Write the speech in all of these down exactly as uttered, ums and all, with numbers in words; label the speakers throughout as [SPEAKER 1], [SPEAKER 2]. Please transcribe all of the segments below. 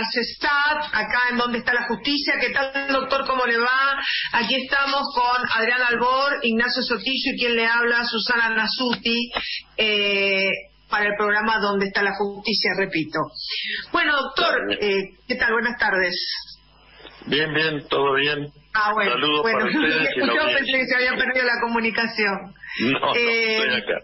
[SPEAKER 1] CESAT, acá en Donde está la Justicia. ¿Qué tal, doctor? ¿Cómo le va? Aquí estamos con Adrián Albor, Ignacio Sotillo y quien le habla, Susana Nasuti, eh, para el programa Donde está la Justicia, repito. Bueno, doctor, eh, ¿qué tal? Buenas tardes.
[SPEAKER 2] Bien, bien, todo bien.
[SPEAKER 1] Ah, bueno,
[SPEAKER 2] Saludos
[SPEAKER 1] bueno,
[SPEAKER 2] para ustedes.
[SPEAKER 1] yo
[SPEAKER 2] y
[SPEAKER 1] pensé que se había perdido la comunicación.
[SPEAKER 2] No,
[SPEAKER 1] eh,
[SPEAKER 2] no, estoy acá.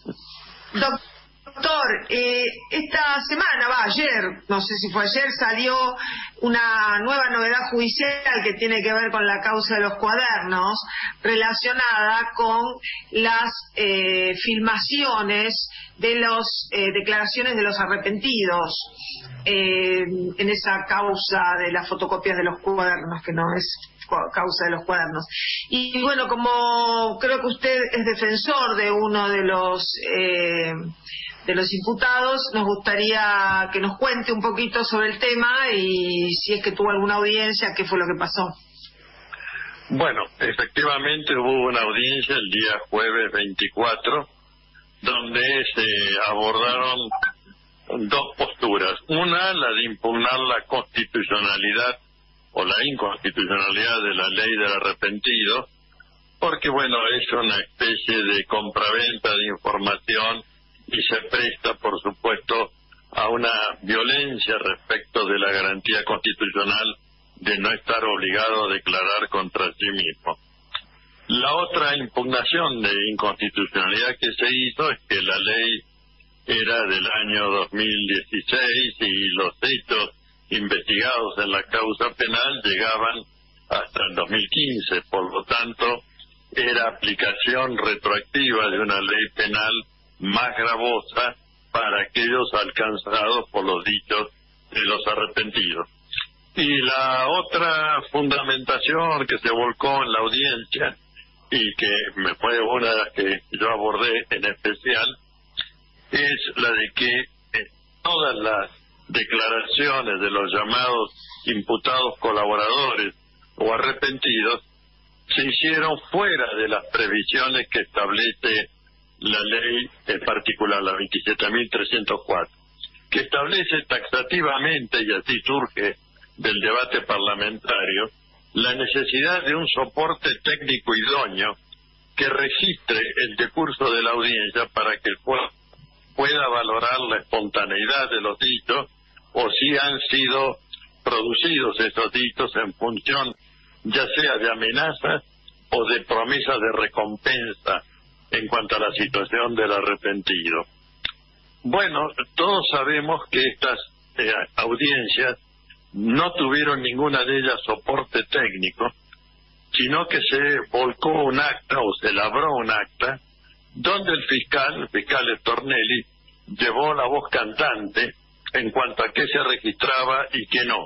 [SPEAKER 1] Doctor, eh, esta semana, va, ayer, no sé si fue ayer, salió una nueva novedad judicial que tiene que ver con la causa de los cuadernos, relacionada con las eh, filmaciones de las eh, declaraciones de los arrepentidos eh, en esa causa de las fotocopias de los cuadernos, que no es causa de los cuadernos. Y bueno, como creo que usted es defensor de uno de los eh, de los imputados, nos gustaría que nos cuente un poquito sobre el tema y si es que tuvo alguna audiencia, qué fue lo que pasó.
[SPEAKER 2] Bueno, efectivamente hubo una audiencia el día jueves veinticuatro, donde se abordaron dos posturas. Una, la de impugnar la constitucionalidad o la inconstitucionalidad de la ley del arrepentido, porque bueno, es una especie de compraventa de información y se presta, por supuesto, a una violencia respecto de la garantía constitucional de no estar obligado a declarar contra sí mismo. La otra impugnación de inconstitucionalidad que se hizo es que la ley era del año dos mil dieciséis y los hechos investigados en la causa penal llegaban hasta el dos mil quince, por lo tanto era aplicación retroactiva de una ley penal más gravosa para aquellos alcanzados por los dichos de los arrepentidos. Y la otra fundamentación que se volcó en la audiencia y que me fue una de las que yo abordé en especial es la de que eh, todas las declaraciones de los llamados imputados colaboradores o arrepentidos se hicieron fuera de las previsiones que establece la ley en particular, la veintisiete mil trescientos cuatro, que establece taxativamente, y así surge del debate parlamentario, la necesidad de un soporte técnico idóneo que registre el decurso de la audiencia para que el juez pueda valorar la espontaneidad de los dichos o si han sido producidos esos dichos en función ya sea de amenazas o de promesas de recompensa en cuanto a la situación del arrepentido. Bueno, todos sabemos que estas eh, audiencias no tuvieron ninguna de ellas soporte técnico, sino que se volcó un acta o se labró un acta donde el fiscal, el fiscal Stornelli, llevó la voz cantante en cuanto a qué se registraba y qué no,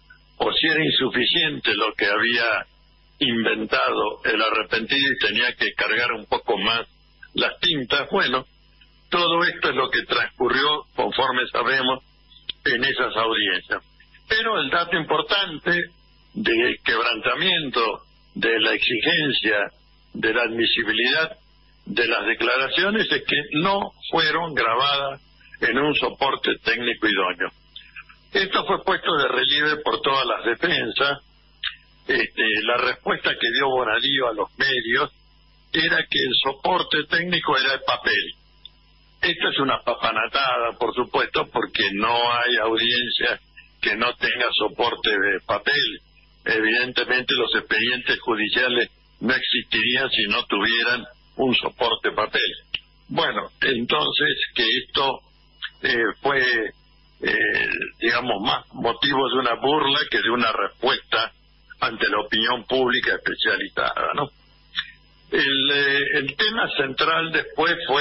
[SPEAKER 2] o si era insuficiente lo que había inventado el arrepentido y tenía que cargar un poco más las tintas. Bueno, todo esto es lo que transcurrió, conforme sabemos, en esas audiencias. Pero el dato importante de quebrantamiento de la exigencia de la admisibilidad de las declaraciones es que no fueron grabadas en un soporte técnico idóneo. Esto fue puesto de relieve por todas las defensas. Este, la respuesta que dio Bonadío a los medios era que el soporte técnico era el papel. Esto es una papanatada, por supuesto, porque no hay audiencia que no tenga soporte de papel. Evidentemente los expedientes judiciales no existirían si no tuvieran un soporte papel. Bueno, entonces que esto eh, fue, eh, digamos, más motivo de una burla que de una respuesta ante la opinión pública especializada, ¿no? El, eh, el tema central después fue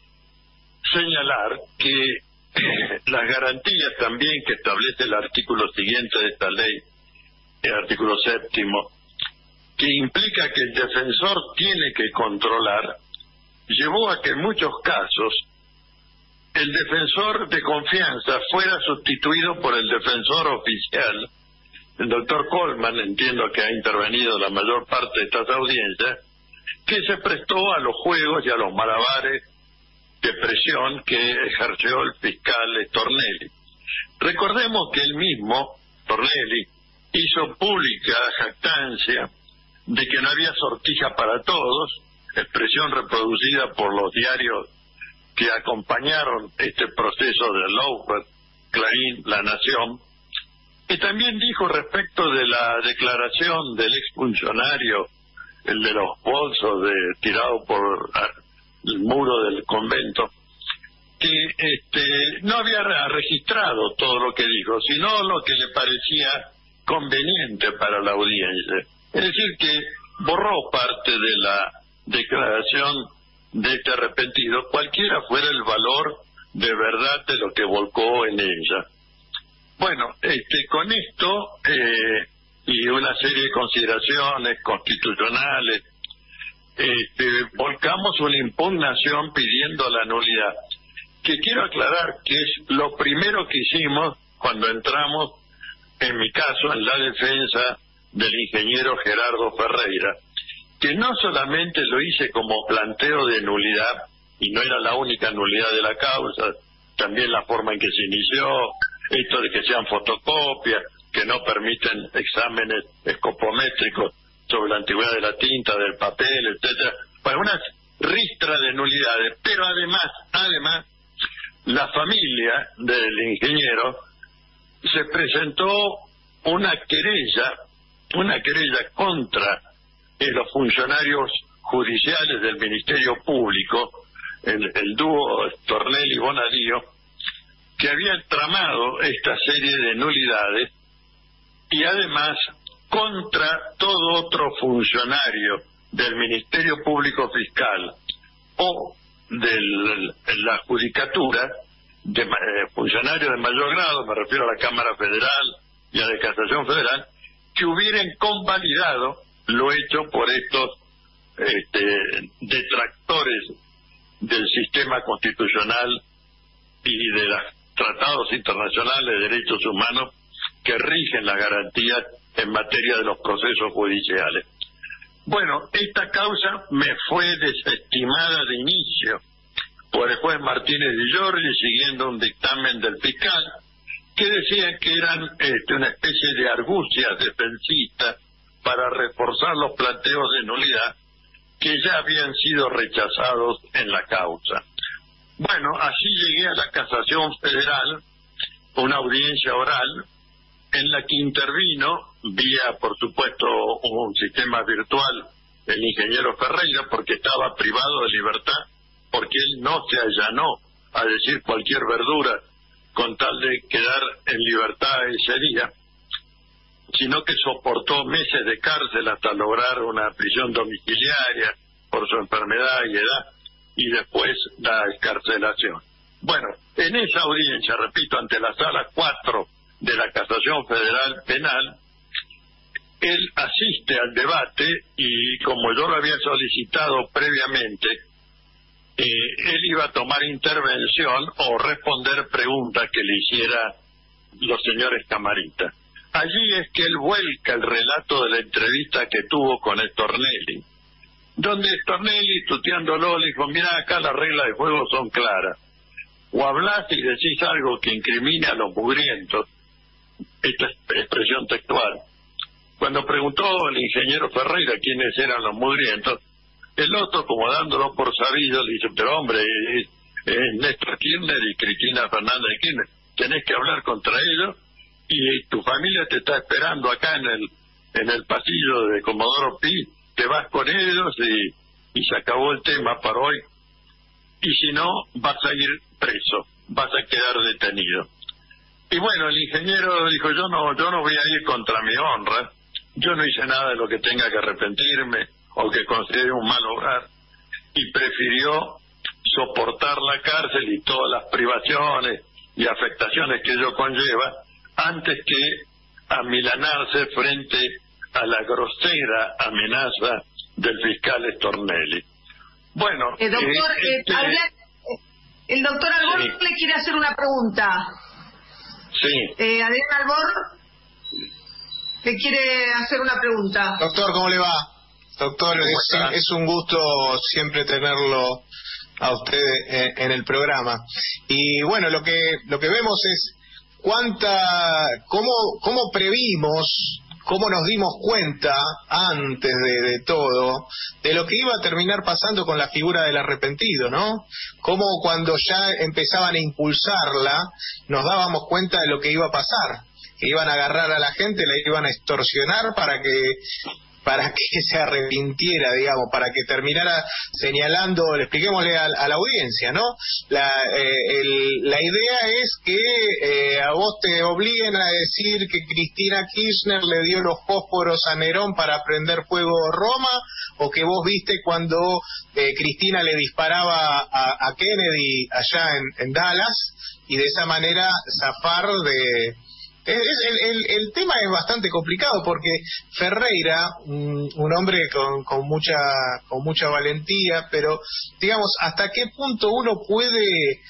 [SPEAKER 2] señalar que eh, las garantías también que establece el artículo siguiente de esta ley, el artículo séptimo, que implica que el defensor tiene que controlar, llevó a que en muchos casos el defensor de confianza fuera sustituido por el defensor oficial. El doctor Coleman, entiendo que ha intervenido la mayor parte de estas audiencias, que se prestó a los juegos y a los malabares de presión que ejerció el fiscal Stornelli. Recordemos que él mismo Tornelli, hizo pública jactancia de que no había sortija para todos, expresión reproducida por los diarios que acompañaron este proceso de Lawfare, Clarín, La Nación, y también dijo respecto de la declaración del exfuncionario, el de los bolsos de, tirado por el muro del convento, que este, no había registrado todo lo que dijo, sino lo que le parecía conveniente para la audiencia. Es decir, que borró parte de la declaración de este arrepentido, cualquiera fuera el valor de verdad de lo que volcó en ella. Bueno, este, con esto eh, y una serie de consideraciones constitucionales, este, volcamos una impugnación pidiendo la nulidad, que quiero aclarar que es lo primero que hicimos cuando entramos, en mi caso, en la defensa del ingeniero Gerardo Ferreira, que no solamente lo hice como planteo de nulidad, y no era la única nulidad de la causa, también la forma en que se inició, esto de que sean fotocopias, que no permiten exámenes escopométricos sobre la antigüedad de la tinta, del papel, etcétera, para una ristra de nulidades. Pero además, además, la familia del ingeniero se presentó una querella, una querella contra eh, los funcionarios judiciales del Ministerio Público, el, el dúo Tornelli-Bonadío, que habían tramado esta serie de nulidades, y además contra todo otro funcionario del Ministerio Público Fiscal o de la Judicatura, de eh, funcionarios de mayor grado, me refiero a la Cámara Federal y a la Casación Federal, que hubieran convalidado lo hecho por estos este, detractores del sistema constitucional y de los tratados internacionales de derechos humanos que rigen las garantías en materia de los procesos judiciales. Bueno, esta causa me fue desestimada de inicio por el juez Martínez Di Giorgi, siguiendo un dictamen del fiscal, que decía que eran este, una especie de argucias defensistas para reforzar los planteos de nulidad que ya habían sido rechazados en la causa. Bueno, así llegué a la Casación Federal, una audiencia oral, en la que intervino, vía, por supuesto, un sistema virtual, el ingeniero Ferreira, porque estaba privado de libertad, porque él no se allanó a decir cualquier verdura con tal de quedar en libertad ese día, sino que soportó meses de cárcel hasta lograr una prisión domiciliaria por su enfermedad y edad, y después la excarcelación. Bueno, en esa audiencia, repito, ante la Sala cuatro de la Casación Federal Penal, él asiste al debate y, como yo lo había solicitado previamente, eh, él iba a tomar intervención o responder preguntas que le hiciera los señores camaristas. Allí es que él vuelca el relato de la entrevista que tuvo con Stornelli, donde Stornelli, tuteándolo, le dijo: mira, acá las reglas de juego son claras, o hablás y decís algo que incrimine a los mugrientos, esta expresión textual. Cuando preguntó el ingeniero Ferreira quiénes eran los mugrientos, el otro, como dándolo por sabido, le dice: pero hombre, es, es Néstor Kirchner y Cristina Fernández de Kirchner, tenés que hablar contra ellos, y tu familia te está esperando acá en el en el pasillo de Comodoro Pi, te vas con ellos y, y se acabó el tema para hoy, y si no, vas a ir preso, vas a quedar detenido. Y bueno, el ingeniero dijo: yo no yo no voy a ir contra mi honra, yo no hice nada de lo que tenga que arrepentirme o que considere un mal obrar, y prefirió soportar la cárcel y todas las privaciones y afectaciones que ello conlleva, antes que amilanarse frente a la grosera amenaza del fiscal Stornelli. Bueno,
[SPEAKER 1] eh, doctor,
[SPEAKER 2] eh, este,
[SPEAKER 1] eh, habla, el doctor Albor sí. le quiere hacer una pregunta.
[SPEAKER 2] Sí.
[SPEAKER 1] Eh, Adrián Albor le quiere hacer una pregunta.
[SPEAKER 3] Doctor, ¿cómo le va? Doctor, es, es un gusto siempre tenerlo a usted en, en el programa. Y bueno, lo que lo que vemos es cuánta, cómo, cómo previmos, cómo nos dimos cuenta antes de, de todo de lo que iba a terminar pasando con la figura del arrepentido, ¿no? Cómo cuando ya empezaban a impulsarla nos dábamos cuenta de lo que iba a pasar, que iban a agarrar a la gente, la iban a extorsionar para que para que se arrepintiera, digamos, para que terminara señalando, expliquémosle a, a la audiencia, ¿no? La, eh, el, la idea es que eh, a vos te obliguen a decir que Cristina Kirchner le dio los fósforos a Nerón para prender fuego Roma, o que vos viste cuando eh, Cristina le disparaba a, a Kennedy allá en, en Dallas, y de esa manera zafar de... Es, el, el, el tema es bastante complicado porque Ferreira, un, un hombre con, con mucha con mucha valentía, pero digamos, hasta qué punto uno puede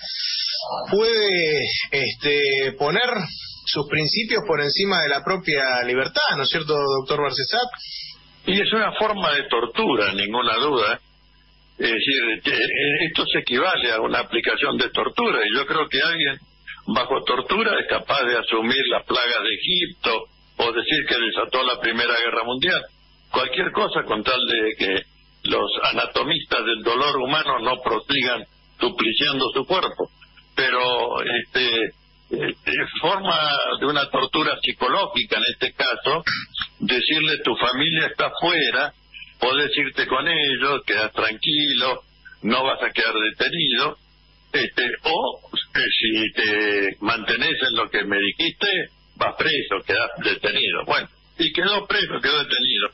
[SPEAKER 3] puede este poner sus principios por encima de la propia libertad, ¿no es cierto, doctor Barcesat?
[SPEAKER 2] Y es una forma de tortura, ninguna duda. Es decir, esto se equivale a una aplicación de tortura, y yo creo que alguien bajo tortura es capaz de asumir las plagas de Egipto o decir que desató la Primera Guerra Mundial. Cualquier cosa con tal de que los anatomistas del dolor humano no prosigan dupliciando su cuerpo. Pero este, este forma de una tortura psicológica en este caso, decirle tu familia está afuera, podés irte con ellos, quedás tranquilo, no vas a quedar detenido. Este, o eh, si te mantenés en lo que me dijiste, vas preso, quedás detenido. Bueno, y quedó preso, quedó detenido.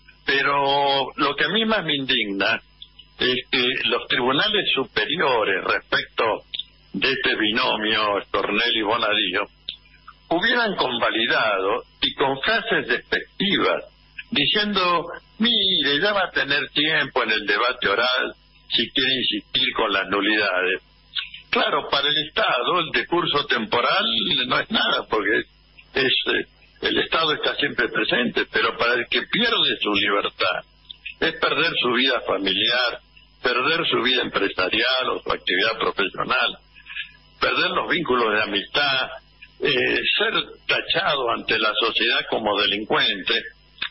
[SPEAKER 2] Pero lo que a mí más me indigna es que los tribunales superiores respecto de este binomio Stornelli y Bonadío hubieran convalidado, y con frases despectivas, diciendo, mire, ya va a tener tiempo en el debate oral si quiere insistir con las nulidades. Claro, para el Estado el decurso temporal no es nada, porque es, es el Estado está siempre presente, pero para el que pierde su libertad, es perder su vida familiar, perder su vida empresarial o su actividad profesional, perder los vínculos de amistad, eh, ser tachado ante la sociedad como delincuente,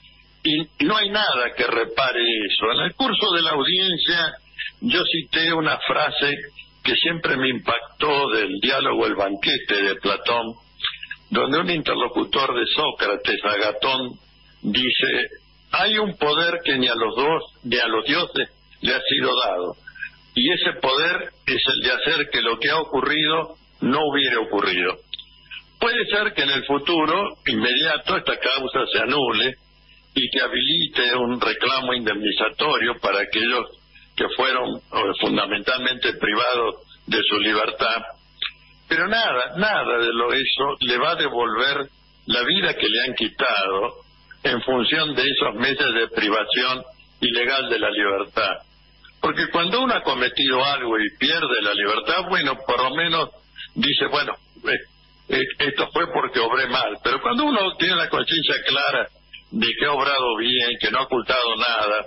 [SPEAKER 2] y no hay nada que repare eso. En el curso de la audiencia yo cité una frase que siempre me impactó del diálogo El banquete de Platón, donde un interlocutor de Sócrates, Agatón, dice, hay un poder que ni a los dos, ni a los dioses le ha sido dado, y ese poder es el de hacer que lo que ha ocurrido no hubiera ocurrido. Puede ser que en el futuro inmediato esta causa se anule y que habilite un reclamo indemnizatorio para aquellos que fueron fundamentalmente privados de su libertad, pero nada, nada de lo eso le va a devolver la vida que le han quitado en función de esos meses de privación ilegal de la libertad. Porque cuando uno ha cometido algo y pierde la libertad, bueno, por lo menos dice, bueno, eh, eh, esto fue porque obré mal, pero cuando uno tiene la conciencia clara de que ha obrado bien, que no ha ocultado nada,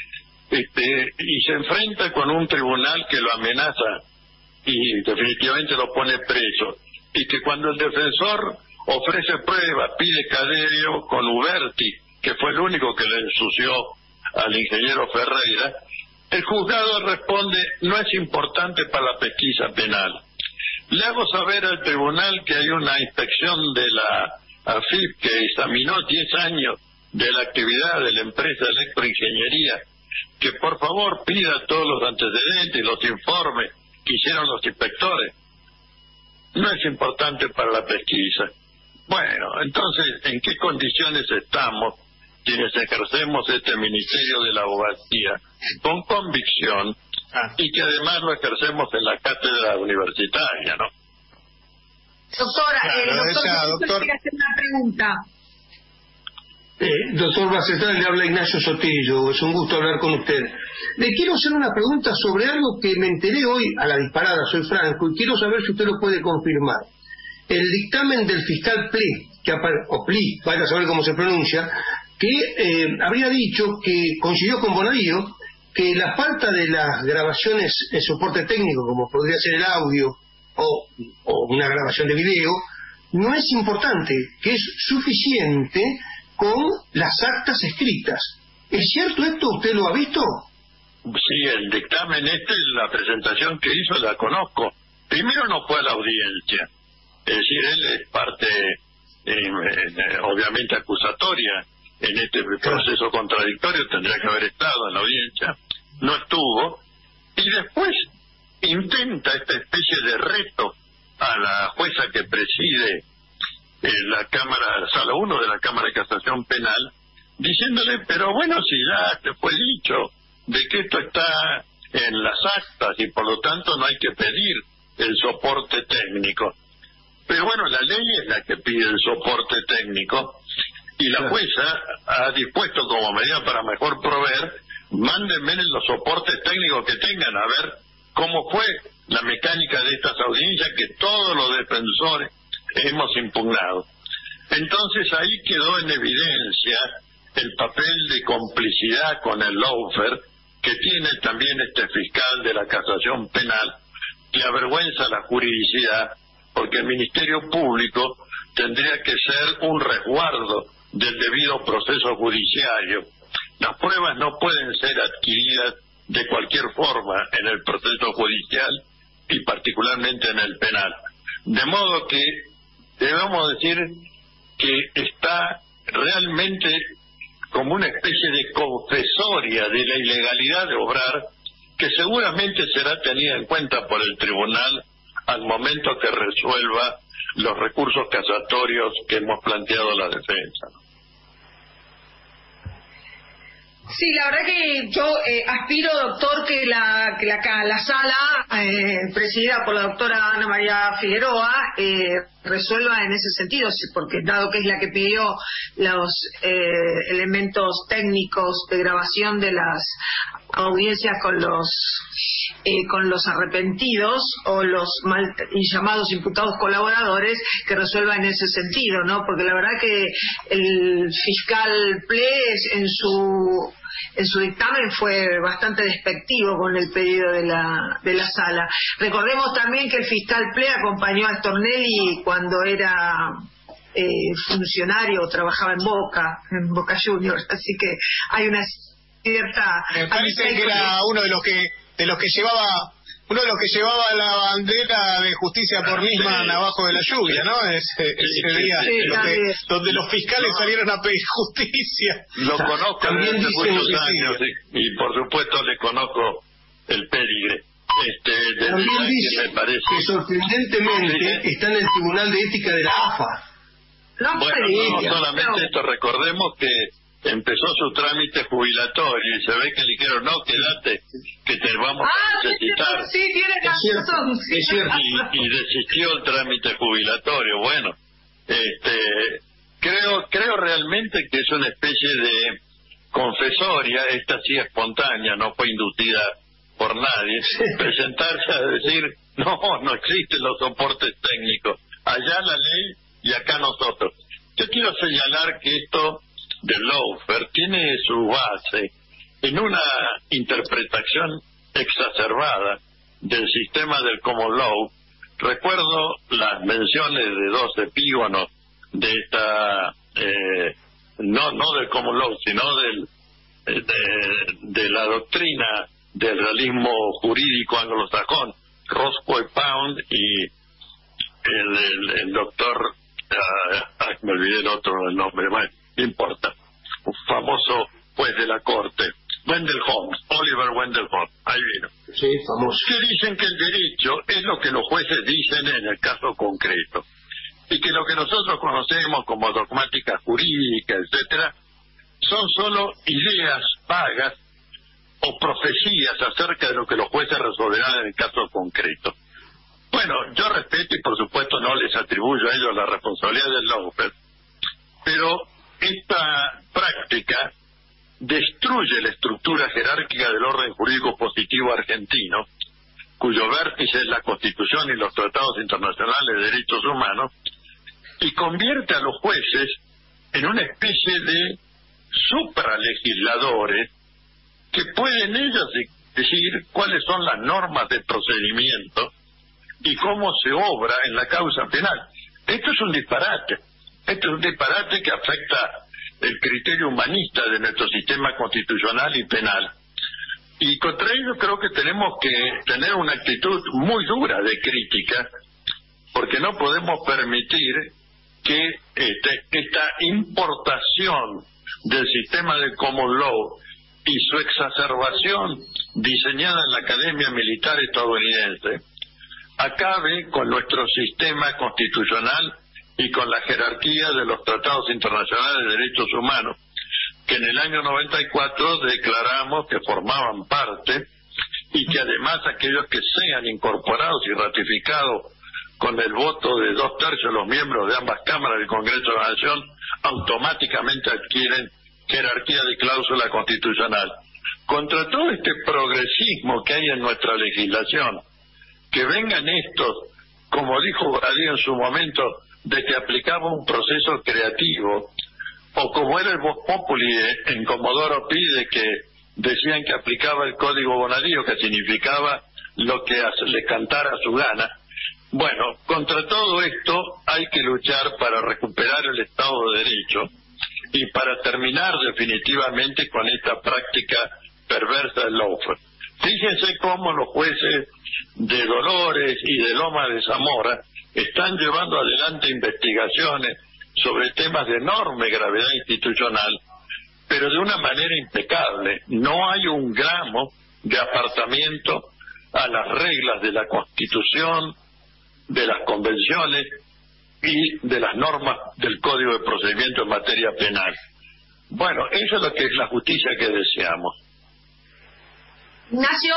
[SPEAKER 2] Este, y se enfrenta con un tribunal que lo amenaza y definitivamente lo pone preso, y que cuando el defensor ofrece pruebas, pide cadeo con Uberti, que fue el único que le ensució al ingeniero Ferreira, el juzgado responde, no es importante para la pesquisa penal. Le hago saber al tribunal que hay una inspección de la A F I P que examinó diez años de la actividad de la empresa Electroingeniería, que por favor pida todos los antecedentes y los informes que hicieron los inspectores. No es importante para la pesquisa. Bueno, entonces, ¿en qué condiciones estamos quienes ejercemos este ministerio de la abogacía con convicción ah. y que además lo ejercemos en la cátedra universitaria, ¿no?
[SPEAKER 1] Doctora,
[SPEAKER 3] claro,
[SPEAKER 1] eh, doctor,
[SPEAKER 3] esa, doctor...
[SPEAKER 1] quiero hacer una pregunta.
[SPEAKER 4] Eh, doctor Barcesat, le habla Ignacio Sotillo, es un gusto hablar con usted. Le quiero hacer una pregunta sobre algo que me enteré hoy a la disparada, soy franco, y quiero saber si usted lo puede confirmar. El dictamen del fiscal Pli, que o Pli, vaya a saber cómo se pronuncia, que eh, habría dicho que coincidió con Bonadío que la falta de las grabaciones en soporte técnico, como podría ser el audio o, o una grabación de video, no es importante, que es suficiente con las actas escritas. ¿Es cierto esto? ¿Usted lo ha visto?
[SPEAKER 2] Sí, el dictamen este, la presentación que hizo la conozco. Primero no fue a la audiencia, es decir, él es parte eh, eh, obviamente acusatoria en este proceso contradictorio, tendría que haber estado en la audiencia, no estuvo, y después intenta esta especie de reto a la jueza que preside eh, la Cámara, Sala uno de la Cámara de Casación Penal, diciéndole, pero bueno, si ya te fue dicho de que esto está en las actas y por lo tanto no hay que pedir el soporte técnico. Pero bueno, la ley es la que pide el soporte técnico y la jueza ha dispuesto como medida para mejor proveer, mándenme los soportes técnicos que tengan, a ver cómo fue la mecánica de estas audiencias que todos los defensores hemos impugnado. Entonces ahí quedó en evidencia el papel de complicidad con el lawfare que tiene también este fiscal de la Casación Penal, que avergüenza la juridicidad, porque el Ministerio Público tendría que ser un resguardo del debido proceso judiciario. Las pruebas no pueden ser adquiridas de cualquier forma en el proceso judicial y particularmente en el penal. De modo que debemos decir que está realmente como una especie de confesoria de la ilegalidad de obrar, que seguramente será tenida en cuenta por el tribunal al momento que resuelva los recursos casatorios que hemos planteado la defensa.
[SPEAKER 1] Sí, la verdad que yo eh, aspiro, doctor, que la que la, la sala, eh, presidida por la doctora Ana María Figueroa, eh, resuelva en ese sentido, porque dado que es la que pidió los eh, elementos técnicos de grabación de las audiencias con los eh, con los arrepentidos o los mal y llamados imputados colaboradores, que resuelva en ese sentido, ¿no? Porque la verdad que el fiscal Ples en su en su dictamen fue bastante despectivo con el pedido de la de la sala. Recordemos también que el fiscal Ple acompañó a Stornelli cuando era eh, funcionario, trabajaba en Boca, en Boca Juniors, así que hay una cierta...
[SPEAKER 3] Me parece que era uno de los que de los que llevaba uno de los que llevaba la bandera de Justicia por Nisman abajo de la lluvia, ¿no? Ese, ese día
[SPEAKER 1] sí,
[SPEAKER 3] lo que, donde los fiscales no. salieron a pedir justicia.
[SPEAKER 2] Lo conozco
[SPEAKER 3] también
[SPEAKER 2] desde
[SPEAKER 3] dice,
[SPEAKER 2] muchos
[SPEAKER 3] sí,
[SPEAKER 2] años sí. y por supuesto le conozco el pedigre. Este,
[SPEAKER 4] también dice
[SPEAKER 2] que, me parece...
[SPEAKER 4] que sorprendentemente sí. está en el Tribunal de Ética de la A F A.
[SPEAKER 1] No,
[SPEAKER 2] bueno, no, no solamente no. esto, recordemos que empezó su trámite jubilatorio y se ve que le dijeron, no, quédate, que te vamos
[SPEAKER 1] ah,
[SPEAKER 2] a necesitar.
[SPEAKER 1] Sí, sí, tiene razón. Sí.
[SPEAKER 2] Y, y desistió el trámite jubilatorio. Bueno, este, creo, creo realmente que es una especie de confesoria, esta sí espontánea, no fue inducida por nadie, presentarse a decir, no, no existen los soportes técnicos, allá la ley y acá nosotros. Yo quiero señalar que esto del lawfare tiene su base en una interpretación exacerbada del sistema del common law. Recuerdo las menciones de dos epígonos de esta, eh, no no del common law, sino del de, de la doctrina del realismo jurídico anglosajón, Roscoe Pound y el, el, el doctor, uh, me olvidé el otro el nombre, bueno, no importa, un famoso juez de la corte, Wendell Holmes, Oliver Wendell Holmes, ahí vino.
[SPEAKER 4] Sí, famoso.
[SPEAKER 2] Que dicen que el derecho es lo que los jueces dicen en el caso concreto, y que lo que nosotros conocemos como dogmática jurídica, etcétera, son solo ideas vagas o profecías acerca de lo que los jueces resolverán en el caso concreto. Bueno, yo respeto y por supuesto no les atribuyo a ellos la responsabilidad del lawfare, pero esta práctica destruye la estructura jerárquica del orden jurídico positivo argentino, cuyo vértice es la Constitución y los tratados internacionales de derechos humanos, y convierte a los jueces en una especie de supralegisladores que pueden ellos decir cuáles son las normas de procedimiento y cómo se obra en la causa penal. Esto es un disparate. Esto es un disparate que afecta el criterio humanista de nuestro sistema constitucional y penal. Y contra ello creo que tenemos que tener una actitud muy dura de crítica, porque no podemos permitir que este, esta importación del sistema del common law y su exacerbación diseñada en la Academia Militar estadounidense acabe con nuestro sistema constitucional y con la jerarquía de los tratados internacionales de derechos humanos, que en el año noventa y cuatro declaramos que formaban parte, y que además aquellos que sean incorporados y ratificados con el voto de dos tercios de los miembros de ambas cámaras del Congreso de la Nación automáticamente adquieren jerarquía de cláusula constitucional. Contra todo este progresismo que hay en nuestra legislación, que vengan estos, como dijo Bradí en su momento, de que aplicaba un proceso creativo, o como era el Vox Populi en Comodoro Pi, de que decían que aplicaba el Código Bonadío, que significaba lo que le cantara a su gana. Bueno, contra todo esto hay que luchar para recuperar el Estado de Derecho y para terminar definitivamente con esta práctica perversa del lawfare. Fíjense cómo los jueces de Dolores y de Loma de Zamora están llevando adelante investigaciones sobre temas de enorme gravedad institucional, pero de una manera impecable. No hay un gramo de apartamiento a las reglas de la Constitución, de las convenciones y de las normas del Código de Procedimiento en materia penal. Bueno, eso es lo que es la justicia que deseamos.
[SPEAKER 1] Ignacio.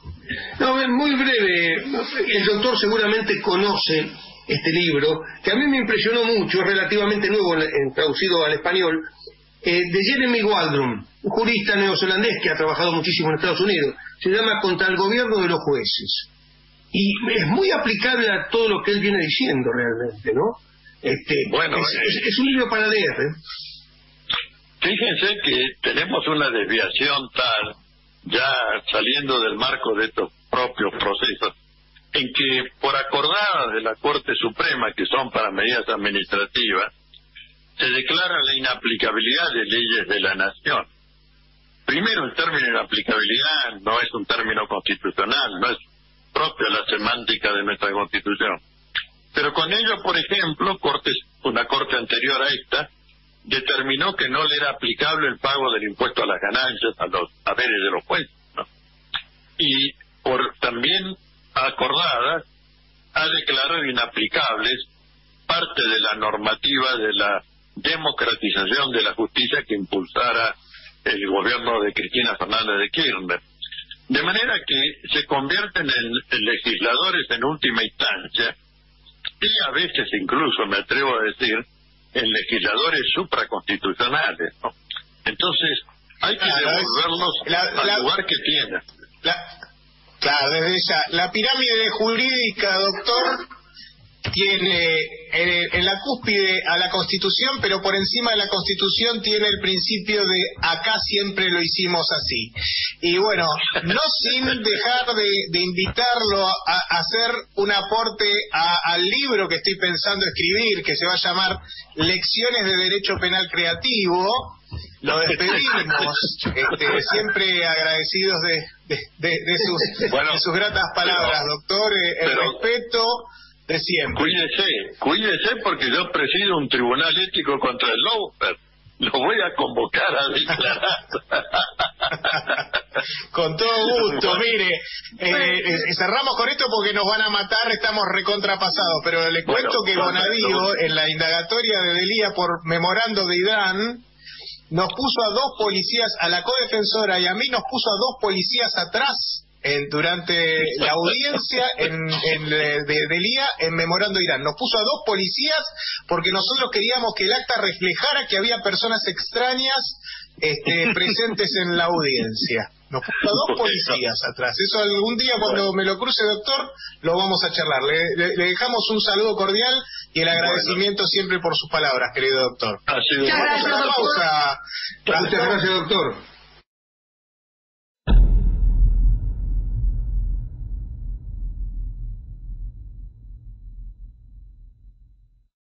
[SPEAKER 4] No, muy breve. El doctor seguramente conoce este libro, que a mí me impresionó mucho, es relativamente nuevo, en, traducido al español, eh, de Jeremy Waldron, un jurista neozelandés que ha trabajado muchísimo en Estados Unidos. Se llama Contra el gobierno de los jueces. Y es muy aplicable a todo lo que él viene diciendo realmente, ¿no? Este,
[SPEAKER 2] bueno,
[SPEAKER 4] es,
[SPEAKER 2] eh,
[SPEAKER 4] es, es un libro para leer, ¿eh?
[SPEAKER 2] Fíjense que tenemos una desviación tal, ya saliendo del marco de estos propios procesos, en que por acordadas de la Corte Suprema, que son para medidas administrativas, se declara la inaplicabilidad de leyes de la nación. Primero, el término inaplicabilidad no es un término constitucional, no es propio la semántica de nuestra Constitución. Pero con ello, por ejemplo, cortes, una corte anterior a esta determinó que no le era aplicable el pago del impuesto a las ganancias, a los haberes de los jueces, ¿no? Y por también acordada ha declarado inaplicables parte de la normativa de la democratización de la justicia que impulsara el gobierno de Cristina Fernández de Kirchner. De manera que se convierten en legisladores en última instancia, y a veces incluso, me atrevo a decir, en legisladores supraconstitucionales, ¿no? Entonces, hay que claro, devolverlos la, al la, lugar que tienen.
[SPEAKER 3] La, claro, desde ya. La pirámide jurídica, doctor, tiene en, en la cúspide a la Constitución, pero por encima de la Constitución tiene el principio de acá siempre lo hicimos así. Y bueno, no sin dejar de, de invitarlo a, a hacer un aporte a, al libro que estoy pensando escribir, que se va a llamar Lecciones de Derecho Penal Creativo. Lo despedimos, este, siempre agradecidos de, de, de, de, sus, bueno, de sus gratas palabras, pero, doctor. Eh, el pero, respeto de siempre.
[SPEAKER 2] Cuídese, cuídese porque yo presido un tribunal ético contra el lawfare. Lo voy a convocar a declarar.
[SPEAKER 3] Con todo gusto, mire, eh, eh, cerramos con esto porque nos van a matar, estamos recontrapasados, pero le cuento bueno, que Bonadío, en la indagatoria de Delía por memorando de Idán, nos puso a dos policías, a la codefensora y a mí nos puso a dos policías atrás en, durante la audiencia en, en, de, de Delía en memorando de Irán. Nos puso a dos policías porque nosotros queríamos que el acta reflejara que había personas extrañas este, presentes en la audiencia. Nos puso a dos policías atrás. Eso algún día cuando me lo cruce, doctor, lo vamos a charlar. Le, le, le dejamos un saludo cordial y el agradecimiento bueno. siempre por sus palabras, querido doctor.
[SPEAKER 2] Ha sido
[SPEAKER 3] Vamos a la pausa.
[SPEAKER 4] Muchas gracias, doctor.